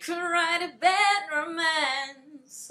could write a bad romance.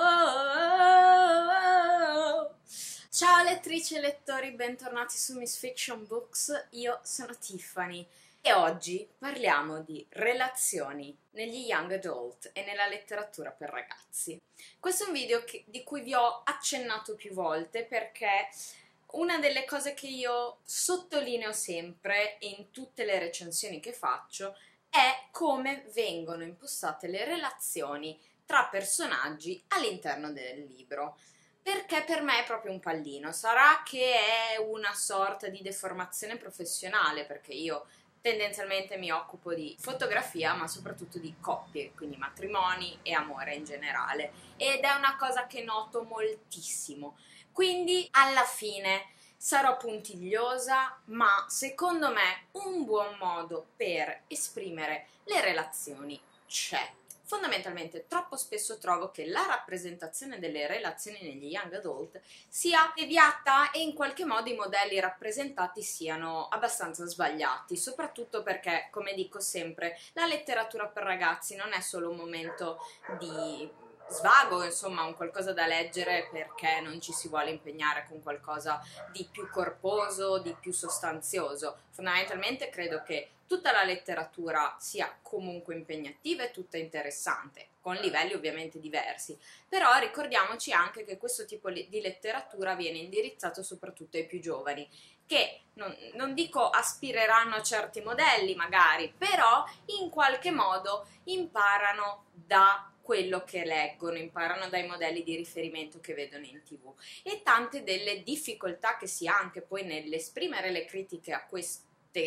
Ciao lettrici e lettori, bentornati su Miss Fiction Books. Io sono Tiffany e oggi parliamo di relazioni negli young adult e nella letteratura per ragazzi. Questo è un video di cui vi ho accennato più volte perché una delle cose che io sottolineo sempre in tutte le recensioni che faccio è come vengono impostate le relazioni tra personaggi all'interno del libro. Perché per me è proprio un pallino. Sarà che è una sorta di deformazione professionale, perché io tendenzialmente mi occupo di fotografia, ma soprattutto di coppie, quindi matrimoni e amore in generale. Ed è una cosa che noto moltissimo. Quindi alla fine sarò puntigliosa, ma secondo me un buon modo per esprimere le relazioni c'è. Fondamentalmente troppo spesso trovo che la rappresentazione delle relazioni negli young adult sia deviata e in qualche modo i modelli rappresentati siano abbastanza sbagliati, soprattutto perché, come dico sempre, la letteratura per ragazzi non è solo un momento di svago, insomma, un qualcosa da leggere perché non ci si vuole impegnare con qualcosa di più corposo, di più sostanzioso. Fondamentalmente credo che tutta la letteratura sia comunque impegnativa e tutta interessante, con livelli ovviamente diversi, però ricordiamoci anche che questo tipo di letteratura viene indirizzato soprattutto ai più giovani, che non dico aspireranno a certi modelli magari, però in qualche modo imparano da quello che leggono, imparano dai modelli di riferimento che vedono in TV, e tante delle difficoltà che si ha anche poi nell'esprimere le critiche a queste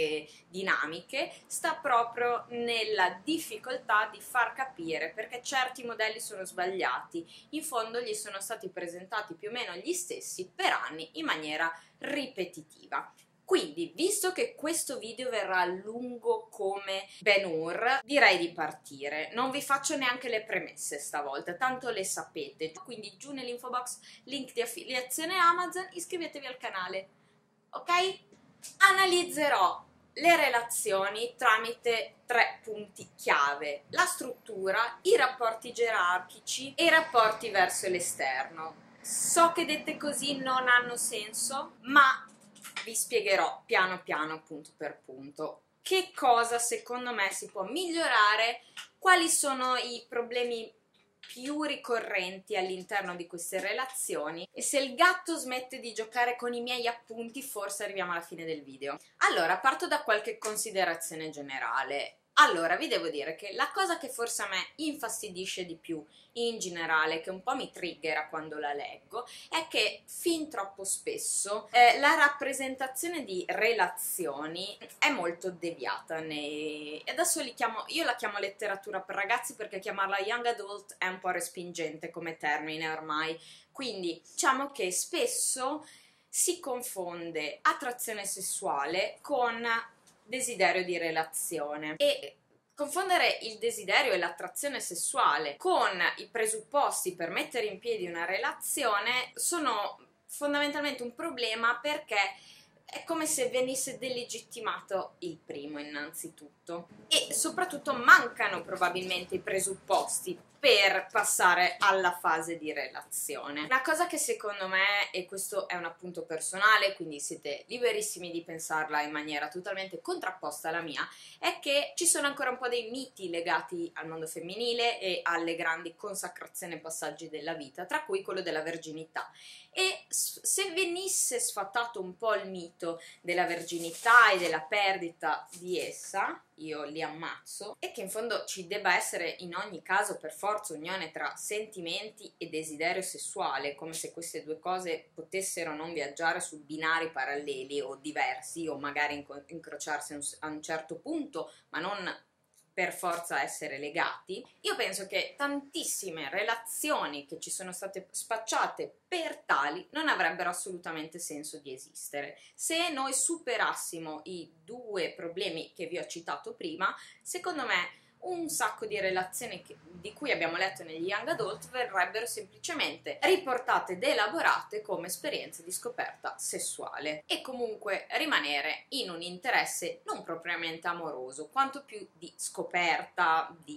dinamiche sta proprio nella difficoltà di far capire perché certi modelli sono sbagliati. In fondo gli sono stati presentati più o meno gli stessi per anni in maniera ripetitiva. Quindi, visto che questo video verrà lungo come Ben-Hur, direi di partire. Non vi faccio neanche le premesse stavolta, tanto le sapete. Quindi giù nell'info box link di affiliazione Amazon, iscrivetevi al canale, ok? Analizzerò le relazioni tramite 3 punti chiave: la struttura, i rapporti gerarchici e i rapporti verso l'esterno. So che dette così non hanno senso, ma vi spiegherò piano piano, punto per punto, che cosa secondo me si può migliorare, quali sono i problemi più ricorrenti all'interno di queste relazioni, e se il gatto smette di giocare con i miei appunti forse arriviamo alla fine del video. Allora, parto da qualche considerazione generale. Allora, vi devo dire che la cosa che forse a me infastidisce di più in generale, che un po' mi triggera quando la leggo, è che fin troppo spesso la rappresentazione di relazioni è molto deviata. E adesso io la chiamo letteratura per ragazzi perché chiamarla young adult è un po' respingente come termine ormai. Quindi diciamo che spesso si confonde attrazione sessuale con desiderio di relazione, e confondere il desiderio e l'attrazione sessuale con i presupposti per mettere in piedi una relazione sono fondamentalmente un problema, perché è come se venisse delegittimato il primo innanzitutto, e soprattutto mancano probabilmente i presupposti per passare alla fase di relazione. Una cosa che secondo me, e questo è un appunto personale, quindi siete liberissimi di pensarla in maniera totalmente contrapposta alla mia, è che ci sono ancora un po' dei miti legati al mondo femminile e alle grandi consacrazioni e passaggi della vita, tra cui quello della verginità. E se venisse sfatato un po' il mito della verginità e della perdita di essa, io li ammazzo, e che in fondo ci debba essere in ogni caso per forza unione tra sentimenti e desiderio sessuale, come se queste due cose potessero non viaggiare su binari paralleli o diversi, o magari incrociarsi a un certo punto, ma non per forza essere legati. Io penso che tantissime relazioni che ci sono state spacciate per tali non avrebbero assolutamente senso di esistere. Se noi superassimo i 2 problemi che vi ho citato prima, secondo me un sacco di relazioni di cui abbiamo letto negli young adult verrebbero semplicemente riportate ed elaborate come esperienze di scoperta sessuale, e comunque rimanere in un interesse non propriamente amoroso, quanto più di scoperta, di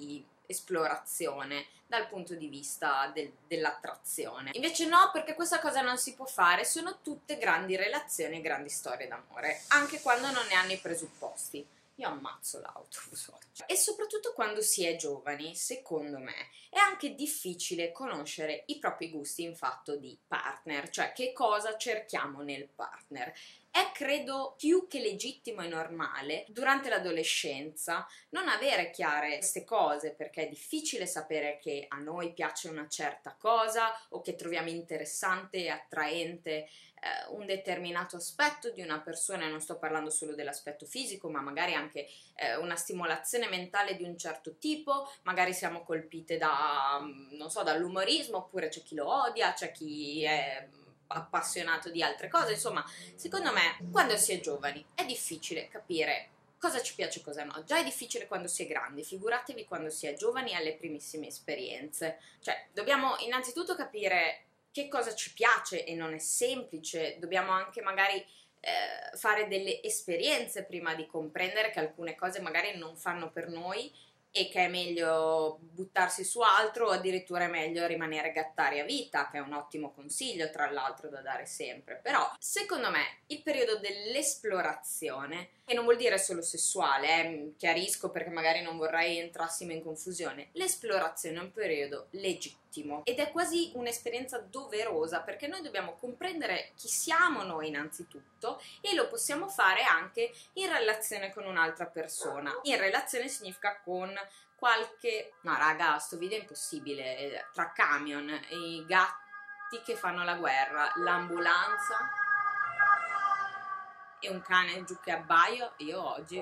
esplorazione dal punto di vista dell'attrazione. Invece no, perché questa cosa non si può fare, sono tutte grandi relazioni e grandi storie d'amore, anche quando non ne hanno i presupposti. Io ammazzo l'autobus oggi. E soprattutto quando si è giovani, secondo me, è anche difficile conoscere i propri gusti in fatto di partner, cioè che cosa cerchiamo nel partner. È credo più che legittimo e normale durante l'adolescenza non avere chiare queste cose, perché è difficile sapere che a noi piace una certa cosa o che troviamo interessante e attraente un determinato aspetto di una persona, e non sto parlando solo dell'aspetto fisico, ma magari anche una stimolazione mentale di un certo tipo, magari siamo colpite da, non so, dall'umorismo, oppure c'è chi lo odia, c'è chi è appassionato di altre cose. Insomma, secondo me quando si è giovani è difficile capire cosa ci piace e cosa no. Già è difficile quando si è grandi, figuratevi quando si è giovani e alle primissime esperienze. Cioè, dobbiamo innanzitutto capire che cosa ci piace, e non è semplice. Dobbiamo anche magari fare delle esperienze prima di comprendere che alcune cose magari non fanno per noi e che è meglio buttarsi su altro, o addirittura è meglio rimanere gattari a vita, che è un ottimo consiglio tra l'altro da dare sempre. Però secondo me il periodo dell'esplorazione, che non vuol dire solo sessuale, chiarisco perché magari non vorrei entrassimo in confusione, l'esplorazione è un periodo legittimo ed è quasi un'esperienza doverosa, perché noi dobbiamo comprendere chi siamo noi innanzitutto, e lo possiamo fare anche in relazione con un'altra persona. In relazione significa con qualche... No raga, sto video è impossibile, tra camion, i gatti che fanno la guerra, l'ambulanza e un cane giù che abbaio, io oggi...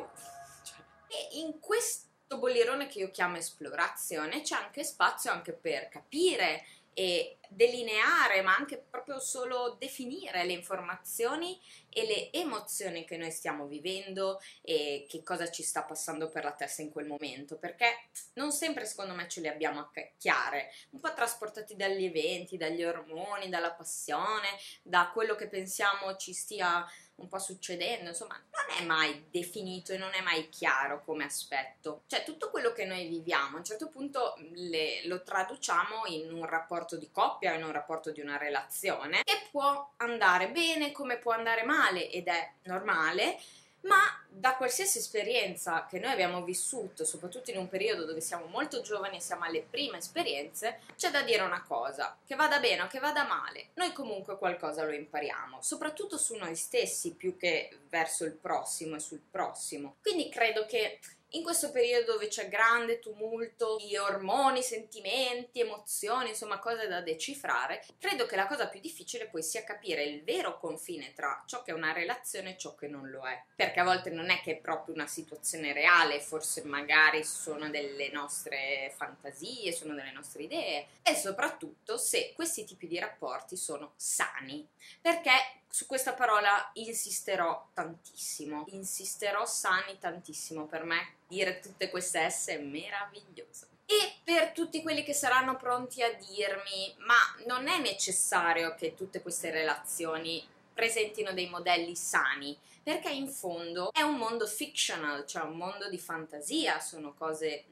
E in questo bollerone che io chiamo esplorazione c'è anche spazio anche per capire e delineare, ma anche proprio solo definire le informazioni e le emozioni che noi stiamo vivendo e che cosa ci sta passando per la testa in quel momento, perché non sempre secondo me ce le abbiamo chiare, un po' trasportati dagli eventi, dagli ormoni, dalla passione, da quello che pensiamo ci stia un po' succedendo. Insomma, non è mai definito e non è mai chiaro come aspetto. Cioè, tutto quello che noi viviamo a un certo punto lo traduciamo in un rapporto di coppia, in un rapporto di una relazione, che può andare bene come può andare male, ed è normale. Ma da qualsiasi esperienza che noi abbiamo vissuto, soprattutto in un periodo dove siamo molto giovani e siamo alle prime esperienze, c'è da dire una cosa: che vada bene o che vada male, noi comunque qualcosa lo impariamo, soprattutto su noi stessi più che verso il prossimo e sul prossimo. Quindi credo che in questo periodo dove c'è grande tumulto di ormoni, sentimenti, emozioni, insomma cose da decifrare, credo che la cosa più difficile poi sia capire il vero confine tra ciò che è una relazione e ciò che non lo è, perché a volte non è che è proprio una situazione reale, forse magari sono delle nostre fantasie, sono delle nostre idee, e soprattutto se questi tipi di rapporti sono sani, perché su questa parola insisterò tantissimo, insisterò sani tantissimo. Per me dire tutte queste S è meraviglioso. E per tutti quelli che saranno pronti a dirmi: ma non è necessario che tutte queste relazioni presentino dei modelli sani, perché in fondo è un mondo fictional, cioè un mondo di fantasia, sono cose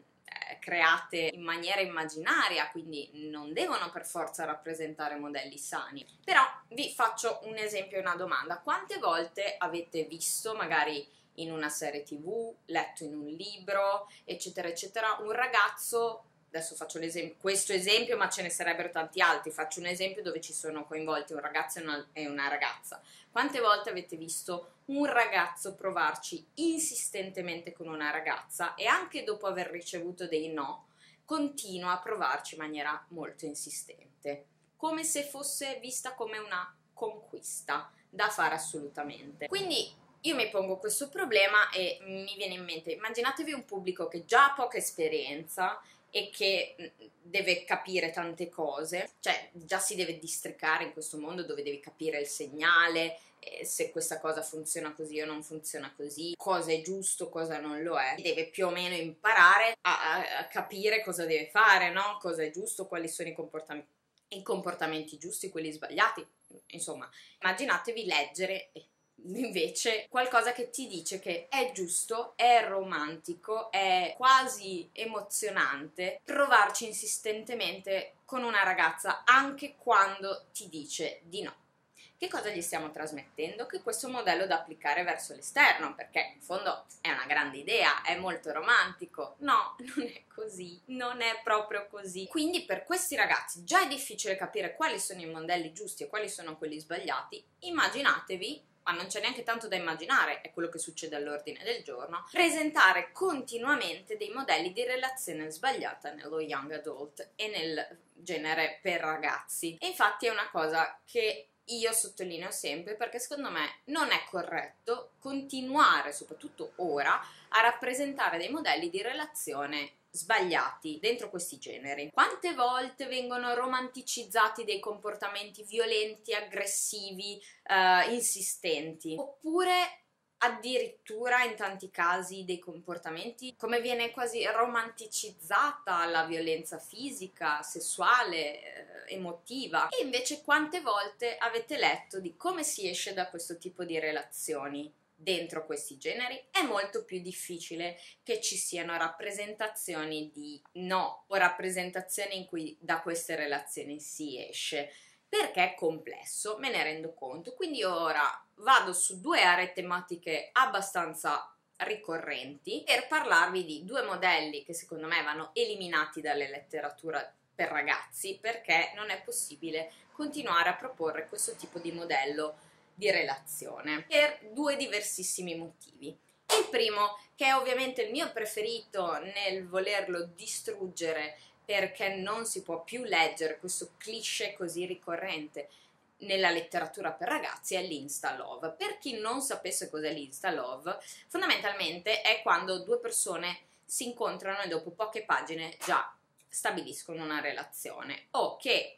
create in maniera immaginaria, quindi non devono per forza rappresentare modelli sani. Però vi faccio un esempio e una domanda: quante volte avete visto, magari in una serie TV, letto in un libro, eccetera eccetera, un ragazzo, adesso faccio questo esempio, ma ce ne sarebbero tanti altri, faccio un esempio dove ci sono coinvolti un ragazzo e una ragazza. Quante volte avete visto un ragazzo provarci insistentemente con una ragazza e anche dopo aver ricevuto dei no, continua a provarci in maniera molto insistente, come se fosse vista come una conquista da fare assolutamente? Quindi io mi pongo questo problema e mi viene in mente: immaginatevi un pubblico che già ha poca esperienza e che deve capire tante cose, cioè già si deve districare in questo mondo dove devi capire il segnale, se questa cosa funziona così o non funziona così, cosa è giusto, cosa non lo è, deve più o meno imparare a capire cosa deve fare, no? Cosa è giusto, quali sono i comportamenti giusti, quelli sbagliati. Insomma, immaginatevi leggere invece qualcosa che ti dice che è giusto, è romantico, è quasi emozionante provarci insistentemente con una ragazza anche quando ti dice di no. Che cosa gli stiamo trasmettendo? Che questo è un modello da applicare verso l'esterno, perché in fondo è una grande idea, è molto romantico. No, non è così, non è proprio così. Quindi per questi ragazzi già è difficile capire quali sono i modelli giusti e quali sono quelli sbagliati. Immaginatevi, ma non c'è neanche tanto da immaginare, è quello che succede all'ordine del giorno, presentare continuamente dei modelli di relazione sbagliata nello young adult e nel genere per ragazzi. E infatti è una cosa che io sottolineo sempre, perché secondo me non è corretto continuare, soprattutto ora, a rappresentare dei modelli di relazione sbagliati dentro questi generi. Quante volte vengono romanticizzati dei comportamenti violenti, aggressivi, insistenti, oppure addirittura in tanti casi dei comportamenti, come viene quasi romanticizzata la violenza fisica, sessuale, emotiva. E invece quante volte avete letto di come si esce da questo tipo di relazioni dentro questi generi? È molto più difficile che ci siano rappresentazioni di no o rappresentazioni in cui da queste relazioni si esce, perché è complesso, me ne rendo conto. Quindi ora vado su due aree tematiche abbastanza ricorrenti per parlarvi di due modelli che secondo me vanno eliminati dalle letterature per ragazzi, perché non è possibile continuare a proporre questo tipo di modello di relazione per due diversissimi motivi. Il primo, che è ovviamente il mio preferito nel volerlo distruggere, perché non si può più leggere questo cliché così ricorrente nella letteratura per ragazzi, è l'insta love. Per chi non sapesse cos'è l'insta love, fondamentalmente è quando due persone si incontrano e dopo poche pagine già stabiliscono una relazione, o che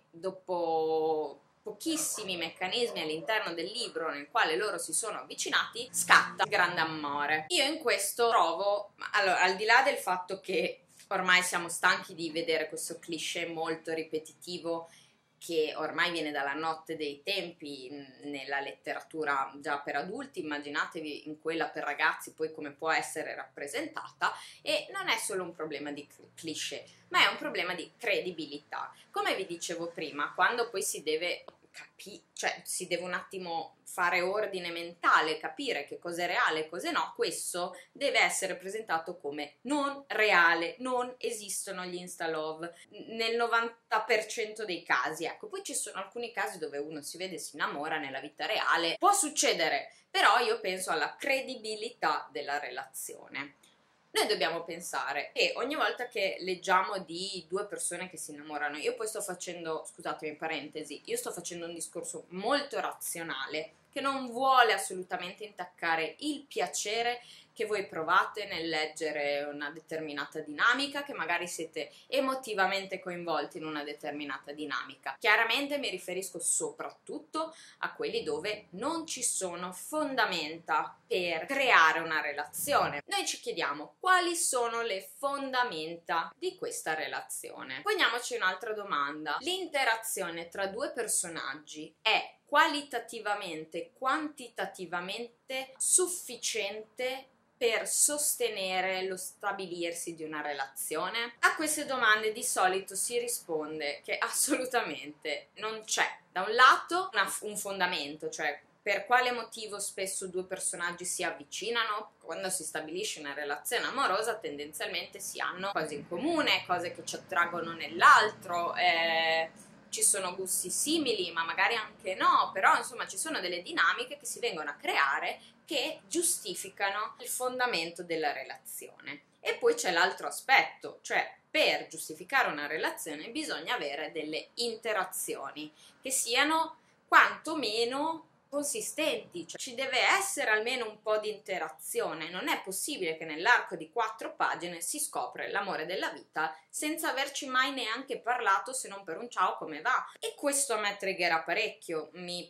dopo pochissimi meccanismi all'interno del libro nel quale loro si sono avvicinati scatta il grande amore. Io in questo trovo, allora, al di là del fatto che ormai siamo stanchi di vedere questo cliché molto ripetitivo che ormai viene dalla notte dei tempi nella letteratura già per adulti, immaginatevi in quella per ragazzi poi come può essere rappresentata, e non è solo un problema di cliché, ma è un problema di credibilità. Come vi dicevo prima, quando poi si deve cioè si deve un attimo fare ordine mentale, capire che cosa è reale e cosa no, questo deve essere presentato come non reale, non esistono gli insta-love nel 90% dei casi. Ecco, poi ci sono alcuni casi dove uno si vede e si innamora nella vita reale, può succedere, però io penso alla credibilità della relazione. Noi dobbiamo pensare che ogni volta che leggiamo di due persone che si innamorano, io poi sto facendo, scusatemi parentesi, io sto facendo un discorso molto razionale che non vuole assolutamente intaccare il piacere che voi provate nel leggere una determinata dinamica, che magari siete emotivamente coinvolti in una determinata dinamica. Chiaramente mi riferisco soprattutto a quelli dove non ci sono fondamenta per creare una relazione. Noi ci chiediamo quali sono le fondamenta di questa relazione. Poniamoci un'altra domanda: l'interazione tra due personaggi è qualitativamente, quantitativamente sufficiente per sostenere lo stabilirsi di una relazione? A queste domande di solito si risponde che assolutamente non c'è, da un lato, un fondamento, cioè per quale motivo spesso due personaggi si avvicinano. Quando si stabilisce una relazione amorosa tendenzialmente si hanno cose in comune, cose che ci attraggono nell'altro, ci sono gusti simili, ma magari anche no, però insomma ci sono delle dinamiche che si vengono a creare che giustificano il fondamento della relazione. E poi c'è l'altro aspetto, cioè per giustificare una relazione bisogna avere delle interazioni che siano quantomeno consistenti, cioè ci deve essere almeno un po' di interazione. Non è possibile che nell'arco di 4 pagine si scopre l'amore della vita senza averci mai neanche parlato, se non per un ciao, come va. E questo a me triggera parecchio,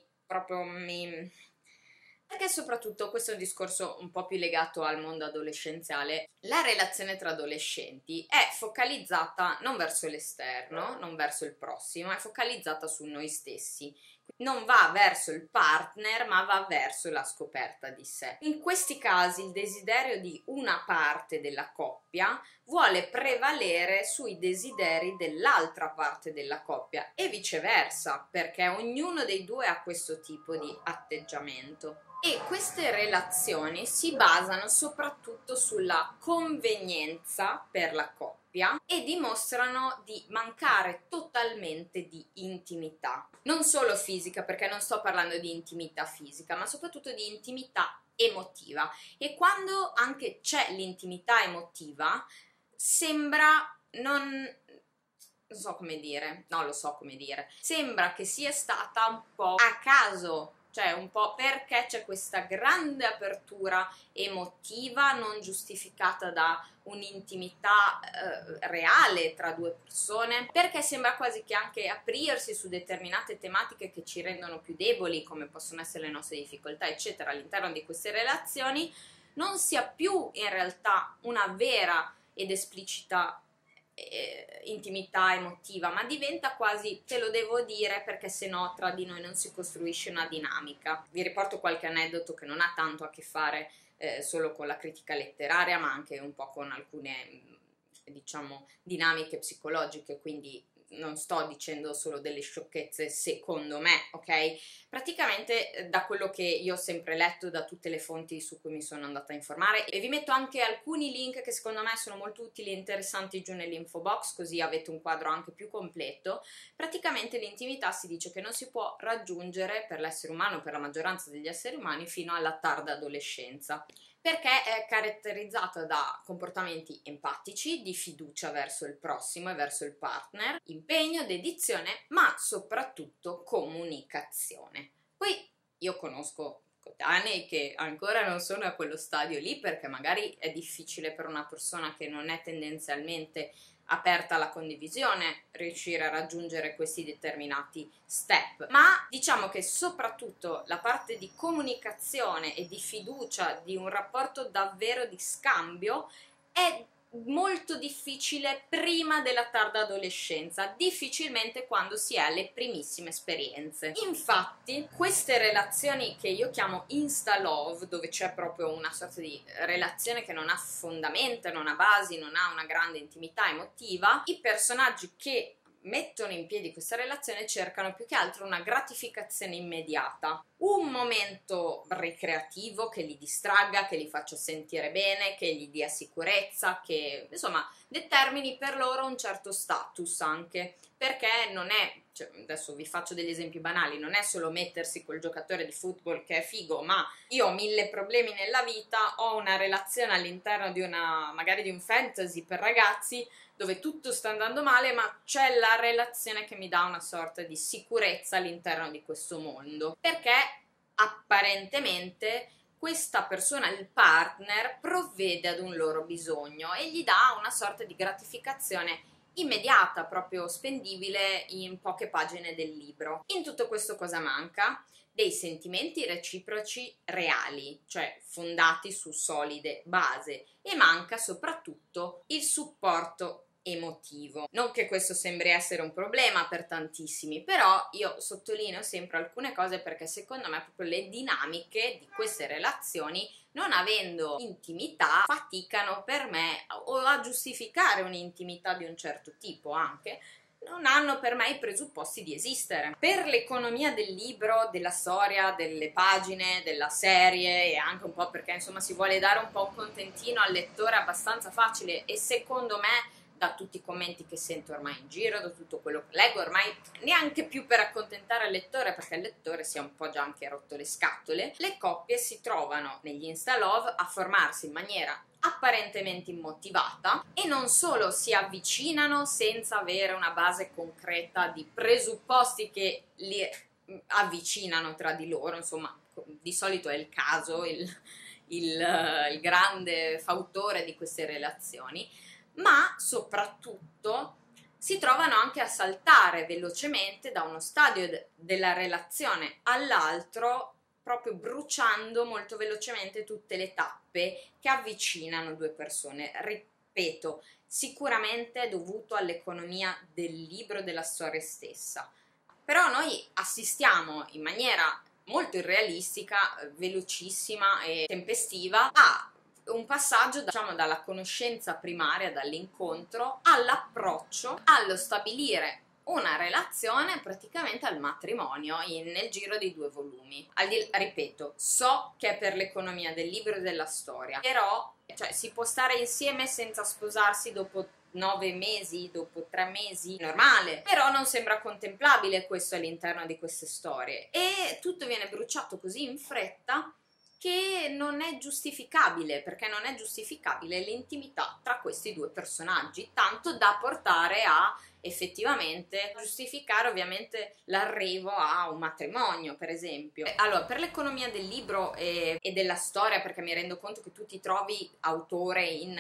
perché soprattutto questo è un discorso un po' più legato al mondo adolescenziale. La relazione tra adolescenti è focalizzata non verso l'esterno, non verso il prossimo, è focalizzata su noi stessi. non va verso il partner, ma va verso la scoperta di sé. In questi casi il desiderio di una parte della coppia vuole prevalere sui desideri dell'altra parte della coppia e viceversa, perché ognuno dei due ha questo tipo di atteggiamento. E queste relazioni si basano soprattutto sulla convenienza per la coppia e dimostrano di mancare totalmente di intimità. Non solo fisica, perché non sto parlando di intimità fisica, ma soprattutto di intimità emotiva. E quando anche c'è l'intimità emotiva, sembra non so come dire, no, lo so come dire, sembra che sia stata un po' a caso, cioè un po' perché c'è questa grande apertura emotiva non giustificata da un'intimità reale tra due persone, perché sembra quasi che anche aprirsi su determinate tematiche che ci rendono più deboli, come possono essere le nostre difficoltà, eccetera, all'interno di queste relazioni, non sia più in realtà una vera ed esplicita intimità emotiva, ma diventa quasi te lo devo dire perché se no tra di noi non si costruisce una dinamica. Vi riporto qualche aneddoto che non ha tanto a che fare solo con la critica letteraria, ma anche un po' con alcune diciamo dinamiche psicologiche, quindi non sto dicendo solo delle sciocchezze secondo me, ok? Praticamente da quello che io ho sempre letto, da tutte le fonti su cui mi sono andata a informare, e vi metto anche alcuni link che secondo me sono molto utili e interessanti giù nell'info box, così avete un quadro anche più completo. Praticamente l'intimità si dice che non si può raggiungere per l'essere umano, per la maggioranza degli esseri umani, fino alla tarda adolescenza, perché è caratterizzata da comportamenti empatici, di fiducia verso il prossimo e verso il partner, impegno, dedizione, ma soprattutto comunicazione. Poi io conosco coetanei che ancora non sono a quello stadio lì perché magari è difficile per una persona che non è tendenzialmente aperta alla condivisione riuscire a raggiungere questi determinati step, ma diciamo che soprattutto la parte di comunicazione e di fiducia, di un rapporto davvero di scambio, è molto difficile prima della tarda adolescenza, difficilmente quando si è alle primissime esperienze. Infatti queste relazioni che io chiamo insta love, dove c'è proprio una sorta di relazione che non ha fondamenta, non ha basi, non ha una grande intimità emotiva, i personaggi che mettono in piedi questa relazione cercano più che altro una gratificazione immediata, un momento ricreativo che li distragga, che li faccia sentire bene, che gli dia sicurezza, che insomma determini per loro un certo status anche, perché non è, cioè, adesso vi faccio degli esempi banali, non è solo mettersi col giocatore di football che è figo, ma io ho 1000 problemi nella vita, ho una relazione all'interno di una, magari di un fantasy per ragazzi, dove tutto sta andando male, ma c'è la relazione che mi dà una sorta di sicurezza all'interno di questo mondo, perché apparentemente questa persona, il partner, provvede ad un loro bisogno e gli dà una sorta di gratificazione immediata, proprio spendibile in poche pagine del libro. In tutto questo cosa manca? Dei sentimenti reciproci reali, cioè fondati su solide basi, e manca soprattutto il supporto emotivo. Non che questo sembri essere un problema per tantissimi, però io sottolineo sempre alcune cose perché secondo me proprio le dinamiche di queste relazioni, non avendo intimità, faticano per me o a giustificare un'intimità di un certo tipo anche, non hanno per me i presupposti di esistere. Per l'economia del libro, della storia, delle pagine, della serie e anche un po' perché insomma si vuole dare un po' un contentino al lettore abbastanza facile, e secondo me da tutti i commenti che sento ormai in giro, da tutto quello che leggo, ormai neanche più per accontentare il lettore, perché il lettore si è un po' già anche rotto le scatole, le coppie si trovano negli Insta Love a formarsi in maniera apparentemente immotivata e non solo si avvicinano senza avere una base concreta di presupposti che li avvicinano tra di loro, insomma di solito è il caso, il grande fautore di queste relazioni, ma soprattutto si trovano anche a saltare velocemente da uno stadio della relazione all'altro, proprio bruciando molto velocemente tutte le tappe che avvicinano due persone. Ripeto, sicuramente è dovuto all'economia del libro, della storia stessa, Però noi assistiamo in maniera molto irrealistica, velocissima e tempestiva a un passaggio, diciamo, dalla conoscenza primaria, dall'incontro, all'approccio, allo stabilire una relazione, praticamente al matrimonio nel giro di 2 volumi. Ripeto, so che è per l'economia del libro e della storia, però cioè, si può stare insieme senza sposarsi dopo 9 mesi, dopo 3 mesi, normale, però non sembra contemplabile questo all'interno di queste storie, e tutto viene bruciato così in fretta che non è giustificabile, perché non è giustificabile l'intimità tra questi 2 personaggi, tanto da portare a effettivamente giustificare ovviamente l'arrivo a un matrimonio, per esempio. Allora, per l'economia del libro e della storia, perché mi rendo conto che tu ti trovi autore in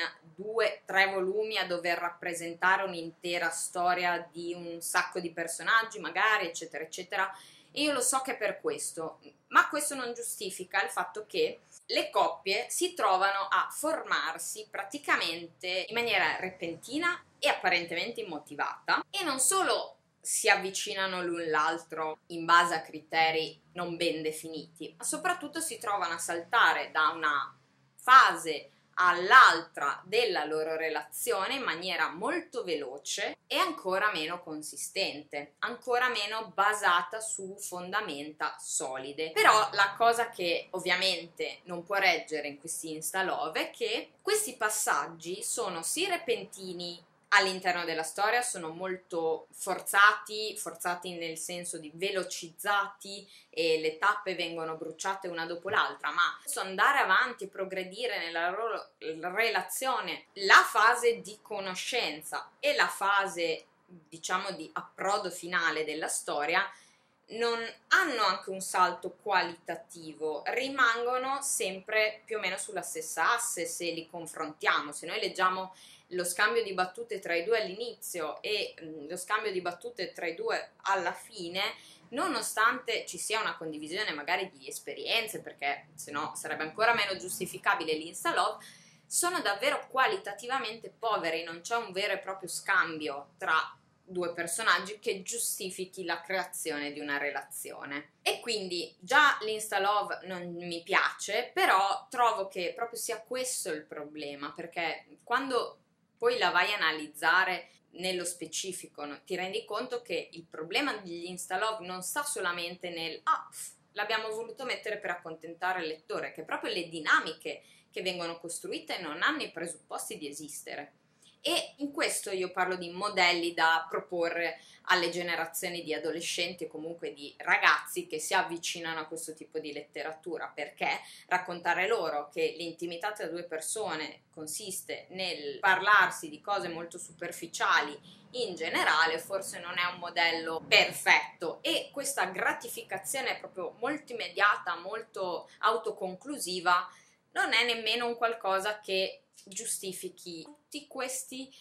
2-3 volumi a dover rappresentare un'intera storia di un sacco di personaggi magari, eccetera eccetera, e io lo so che è per questo, ma questo non giustifica il fatto che le coppie si trovano a formarsi praticamente in maniera repentina e apparentemente immotivata, e non solo si avvicinano l'un l'altro in base a criteri non ben definiti, ma soprattutto si trovano a saltare da una fase all'altra della loro relazione in maniera molto veloce e ancora meno consistente, ancora meno basata su fondamenta solide. Però la cosa che ovviamente non può reggere in questi Instalove è che questi passaggi sono sì repentini all'interno della storia, sono molto forzati nel senso di velocizzati, e le tappe vengono bruciate una dopo l'altra, ma andare avanti e progredire nella loro relazione, la fase di conoscenza e la fase, diciamo, di approdo finale della storia, non hanno anche un salto qualitativo, rimangono sempre più o meno sulla stessa asse se li confrontiamo. Se noi leggiamo lo scambio di battute tra i 2 all'inizio e lo scambio di battute tra i 2 alla fine, nonostante ci sia una condivisione magari di esperienze, perché sennò sarebbe ancora meno giustificabile l'Instalove, sono davvero qualitativamente poveri, non c'è un vero e proprio scambio tra 2 personaggi che giustifichi la creazione di una relazione. E quindi già l'Instalove non mi piace, però trovo che proprio sia questo il problema, perché quando poi la vai a analizzare nello specifico, no, ti rendi conto che il problema degli Instalove non sta solamente nel l'abbiamo voluto mettere per accontentare il lettore, che proprio le dinamiche che vengono costruite non hanno i presupposti di esistere. E in questo io parlo di modelli da proporre alle generazioni di adolescenti o comunque di ragazzi che si avvicinano a questo tipo di letteratura, perché raccontare loro che l'intimità tra 2 persone consiste nel parlarsi di cose molto superficiali in generale forse non è un modello perfetto, e questa gratificazione proprio molto immediata, molto autoconclusiva, non è nemmeno un qualcosa che giustifichi tutti questi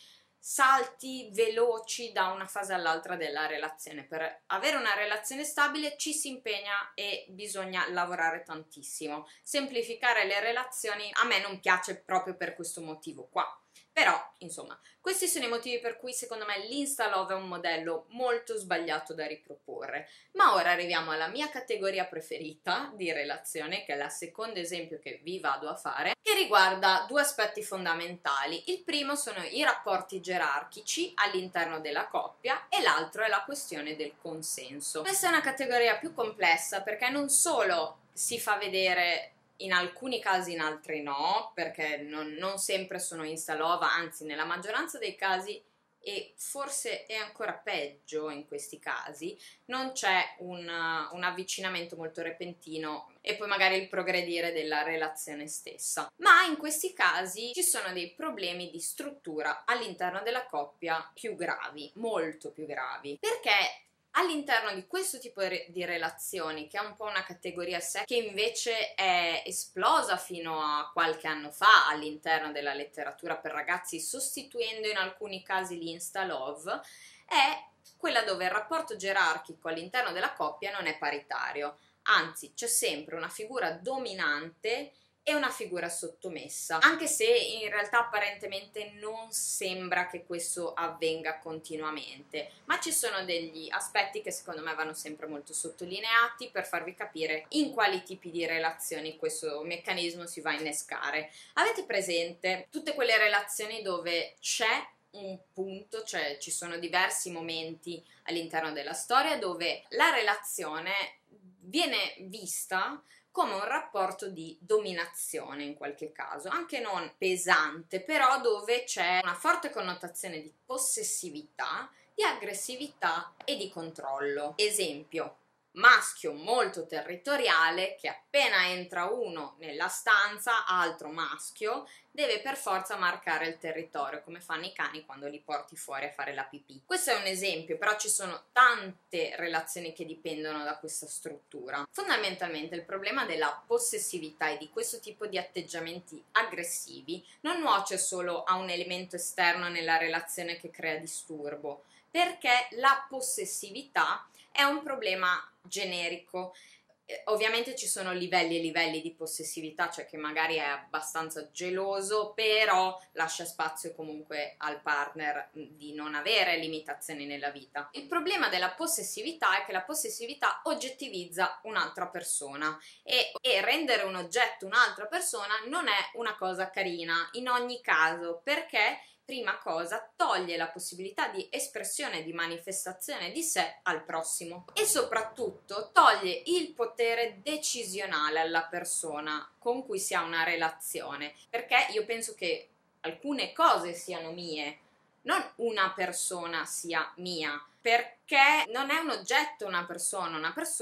salti veloci da una fase all'altra della relazione. Per avere una relazione stabile ci si impegna e bisogna lavorare tantissimo. Semplificare le relazioni a me non piace proprio per questo motivo qua. Però, insomma, questi sono i motivi per cui secondo me l'Instalove è un modello molto sbagliato da riproporre. Ma ora arriviamo alla mia categoria preferita di relazione, che è il secondo esempio che vi vado a fare, che riguarda 2 aspetti fondamentali. Il primo sono i rapporti gerarchici all'interno della coppia e l'altro è la questione del consenso. Questa è una categoria più complessa perché non solo si fa vedere in alcuni casi, in altri no, perché non sempre sono Instalove, anzi nella maggioranza dei casi, e forse è ancora peggio in questi casi, non c'è un avvicinamento molto repentino e poi magari il progredire della relazione stessa. Ma in questi casi ci sono dei problemi di struttura all'interno della coppia più gravi, molto più gravi, perché all'interno di questo tipo di relazioni, che è un po' una categoria a sé, che invece è esplosa fino a qualche anno fa all'interno della letteratura per ragazzi, sostituendo in alcuni casi l'Instalove, è quella dove il rapporto gerarchico all'interno della coppia non è paritario, anzi c'è sempre una figura dominante e una figura sottomessa, anche se in realtà apparentemente non sembra che questo avvenga continuamente, ma ci sono degli aspetti che secondo me vanno sempre molto sottolineati per farvi capire in quali tipi di relazioni questo meccanismo si va a innescare. Avete presente tutte quelle relazioni dove c'è un punto, cioè ci sono diversi momenti all'interno della storia dove la relazione viene vista come un rapporto di dominazione in qualche caso, anche non pesante, però dove c'è una forte connotazione di possessività, di aggressività e di controllo. Esempio, maschio molto territoriale che appena entra uno nella stanza, altro maschio, deve per forza marcare il territorio, come fanno i cani quando li porti fuori a fare la pipì. Questo è un esempio, però ci sono tante relazioni che dipendono da questa struttura. Fondamentalmente il problema della possessività e di questo tipo di atteggiamenti aggressivi non nuoce solo a un elemento esterno nella relazione che crea disturbo, perché la possessività è un problema generico. Ovviamente ci sono livelli e livelli di possessività, cioè che magari è abbastanza geloso, però lascia spazio comunque al partner di non avere limitazioni nella vita. Il problema della possessività è che la possessività oggettivizza un'altra persona e rendere un oggetto un'altra persona non è una cosa carina in ogni caso, perché prima cosa toglie la possibilità di espressione e di manifestazione di sé al prossimo e soprattutto toglie il potere decisionale alla persona con cui si ha una relazione, perché io penso che alcune cose siano mie, non una persona sia mia, perché non è un oggetto una persona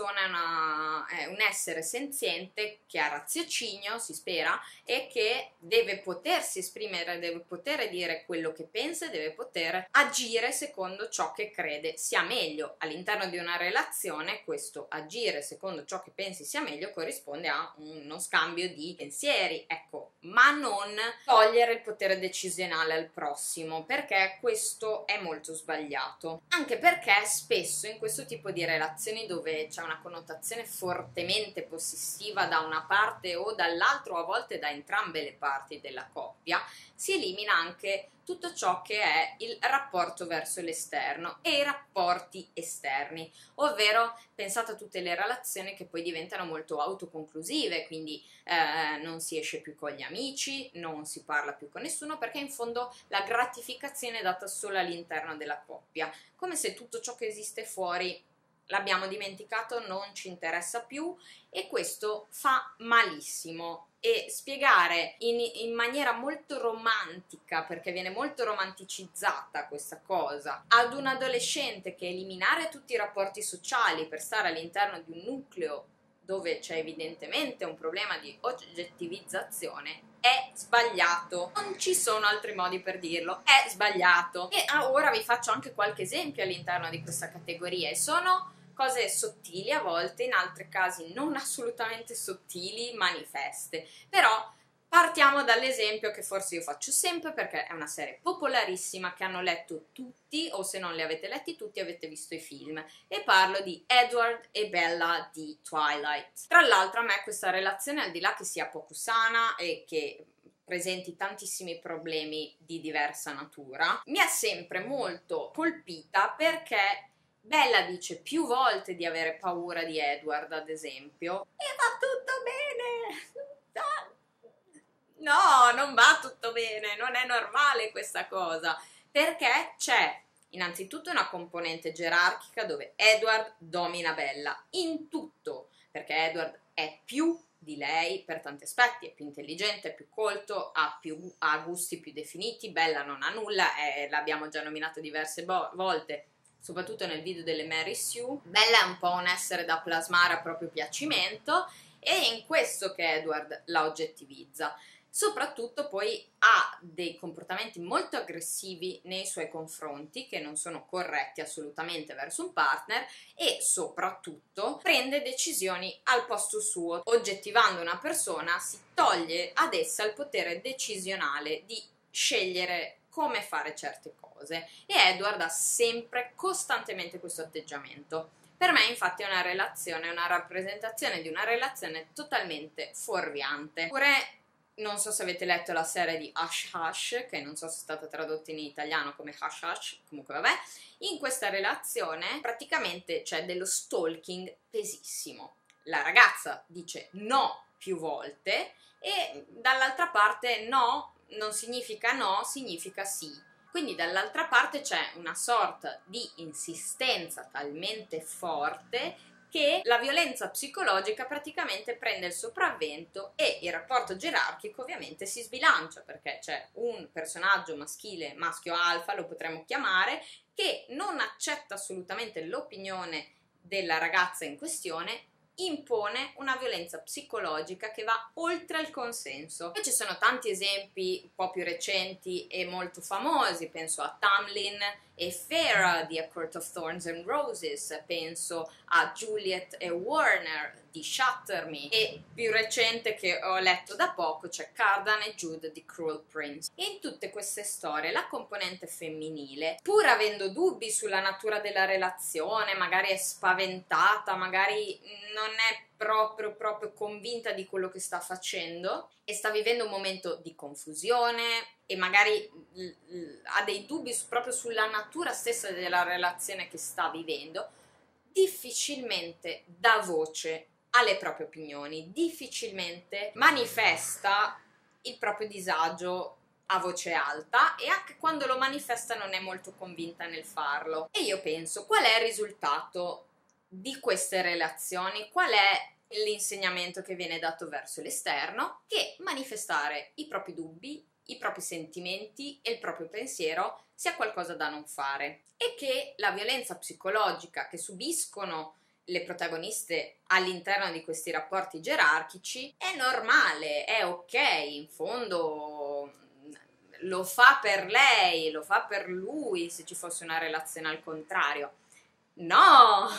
è un essere senziente che ha raziocinio, si spera, e che deve potersi esprimere, deve poter dire quello che pensa e deve poter agire secondo ciò che crede sia meglio. All'interno di una relazione questo agire secondo ciò che pensi sia meglio corrisponde a uno scambio di pensieri, ecco, ma non togliere il potere decisionale al prossimo, perché questo è molto sbagliato, anche perché spesso in questo tipo di relazioni dove c'è una connotazione fortemente possessiva da una parte o dall'altro, o a volte da entrambe le parti della coppia, si elimina anche tutto ciò che è il rapporto verso l'esterno e i rapporti esterni, ovvero pensate a tutte le relazioni che poi diventano molto autoconclusive, quindi non si esce più con gli amici, non si parla più con nessuno, perché in fondo la gratificazione è data solo all'interno della coppia, come se tutto ciò che esiste fuori l'abbiamo dimenticato, non ci interessa più, e questo fa malissimo. E spiegare in maniera molto romantica, perché viene molto romanticizzata questa cosa, ad un adolescente che eliminare tutti i rapporti sociali per stare all'interno di un nucleo dove c'è evidentemente un problema di oggettivizzazione è sbagliato. Non ci sono altri modi per dirlo, è sbagliato. E ora vi faccio anche qualche esempio all'interno di questa categoria, e sono cose sottili a volte, in altri casi non assolutamente sottili, manifeste. Però partiamo dall'esempio che forse io faccio sempre, perché è una serie popolarissima che hanno letto tutti, o se non li avete letti tutti avete visto i film, e parlo di Edward e Bella di Twilight. Tra l'altro a me questa relazione, al di là che sia poco sana e che presenti tantissimi problemi di diversa natura, mi ha sempre molto colpita, perché Bella dice più volte di avere paura di Edward, ad esempio, e va tutto bene. No, non va tutto bene, non è normale questa cosa, perché c'è innanzitutto una componente gerarchica dove Edward domina Bella in tutto, perché Edward è più di lei per tanti aspetti, è più intelligente, è più colto, ha gusti più definiti. Bella non ha nulla, l'abbiamo già nominato diverse volte, soprattutto nel video delle Mary Sue. Bella è un po' un essere da plasmare a proprio piacimento, e è in questo che Edward la oggettivizza. Soprattutto poi ha dei comportamenti molto aggressivi nei suoi confronti, che non sono corretti assolutamente verso un partner, e soprattutto prende decisioni al posto suo. Oggettivando una persona si toglie ad essa il potere decisionale di scegliere come fare certe cose, e Edward ha sempre costantemente questo atteggiamento. Per me infatti è una relazione, una rappresentazione di una relazione totalmente fuorviante. Oppure, non so se avete letto la serie di Hush Hush, che non so se è stata tradotta in italiano come Hush Hush, comunque vabbè, in questa relazione praticamente c'è dello stalking pesissimo. La ragazza dice no più volte e dall'altra parte no non significa no, significa sì. Quindi dall'altra parte c'è una sorta di insistenza talmente forte che la violenza psicologica praticamente prende il sopravvento e il rapporto gerarchico ovviamente si sbilancia, perché c'è un personaggio maschile, maschio alfa lo potremmo chiamare, che non accetta assolutamente l'opinione della ragazza in questione, impone una violenza psicologica che va oltre il consenso. E ci sono tanti esempi un po' più recenti e molto famosi, penso a Tamlin e Farrah di A Court of Thorns and Roses, penso a Juliet e Warner di Shatter Me, e più recente che ho letto da poco c'è Cardan e Jude di Cruel Prince. E in tutte queste storie la componente femminile, pur avendo dubbi sulla natura della relazione, magari è spaventata, magari non è proprio convinta di quello che sta facendo e sta vivendo un momento di confusione e magari ha dei dubbi proprio sulla natura stessa della relazione che sta vivendo, difficilmente dà voce alle proprie opinioni, difficilmente manifesta il proprio disagio a voce alta e anche quando lo manifesta non è molto convinta nel farlo. E io penso, qual è il risultato di queste relazioni? Qual è l'insegnamento che viene dato verso l'esterno? Che manifestare i propri dubbi, i propri sentimenti e il proprio pensiero sia qualcosa da non fare e che la violenza psicologica che subiscono le protagoniste all'interno di questi rapporti gerarchici è normale, è ok, in fondo lo fa per lei, lo fa per lui se ci fosse una relazione al contrario. No,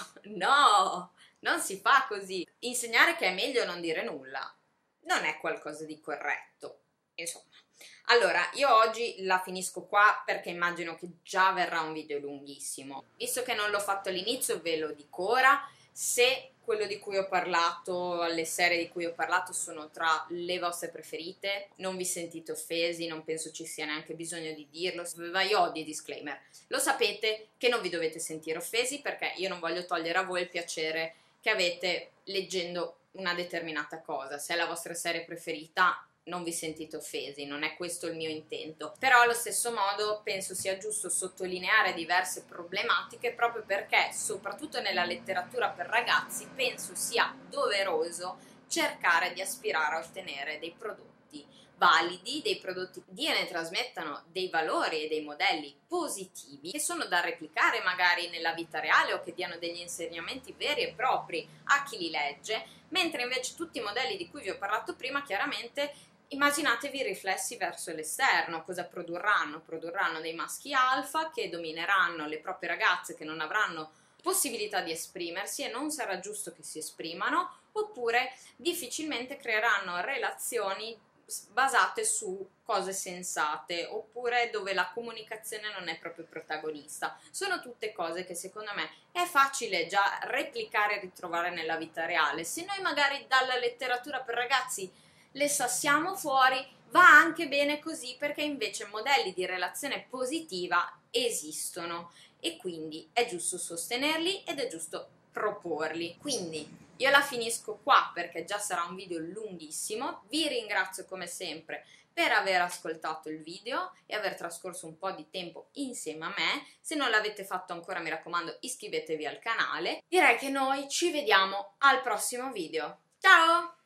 no, non si fa così. Insegnare che è meglio non dire nulla non è qualcosa di corretto, insomma. Allora, io oggi la finisco qua perché immagino che già verrà un video lunghissimo. Visto che non l'ho fatto all'inizio, ve lo dico ora. Se quello di cui ho parlato, le serie di cui ho parlato sono tra le vostre preferite, non vi sentite offesi, non penso ci sia neanche bisogno di dirlo, io odio i disclaimer. Lo sapete che non vi dovete sentire offesi perché io non voglio togliere a voi il piacere che avete leggendo una determinata cosa. Se è la vostra serie preferita, non vi sentite offesi, non è questo il mio intento, però allo stesso modo penso sia giusto sottolineare diverse problematiche proprio perché, soprattutto nella letteratura per ragazzi, penso sia doveroso cercare di aspirare a ottenere dei prodotti validi, dei prodotti che ne trasmettano dei valori e dei modelli positivi che sono da replicare magari nella vita reale o che diano degli insegnamenti veri e propri a chi li legge, mentre invece tutti i modelli di cui vi ho parlato prima chiaramente immaginatevi riflessi verso l'esterno. Cosa produrranno? Produrranno dei maschi alfa che domineranno le proprie ragazze che non avranno possibilità di esprimersi e non sarà giusto che si esprimano, oppure difficilmente creeranno relazioni basate su cose sensate, oppure dove la comunicazione non è proprio protagonista. Sono tutte cose che secondo me è facile già replicare e ritrovare nella vita reale. Se noi magari dalla letteratura per ragazzi le sassiamo fuori, va anche bene così, perché invece modelli di relazione positiva esistono e quindi è giusto sostenerli ed è giusto proporli. Quindi io la finisco qua perché già sarà un video lunghissimo. Vi ringrazio come sempre per aver ascoltato il video e aver trascorso un po' di tempo insieme a me. Se non l'avete fatto ancora, mi raccomando, iscrivetevi al canale. Direi che noi ci vediamo al prossimo video. Ciao!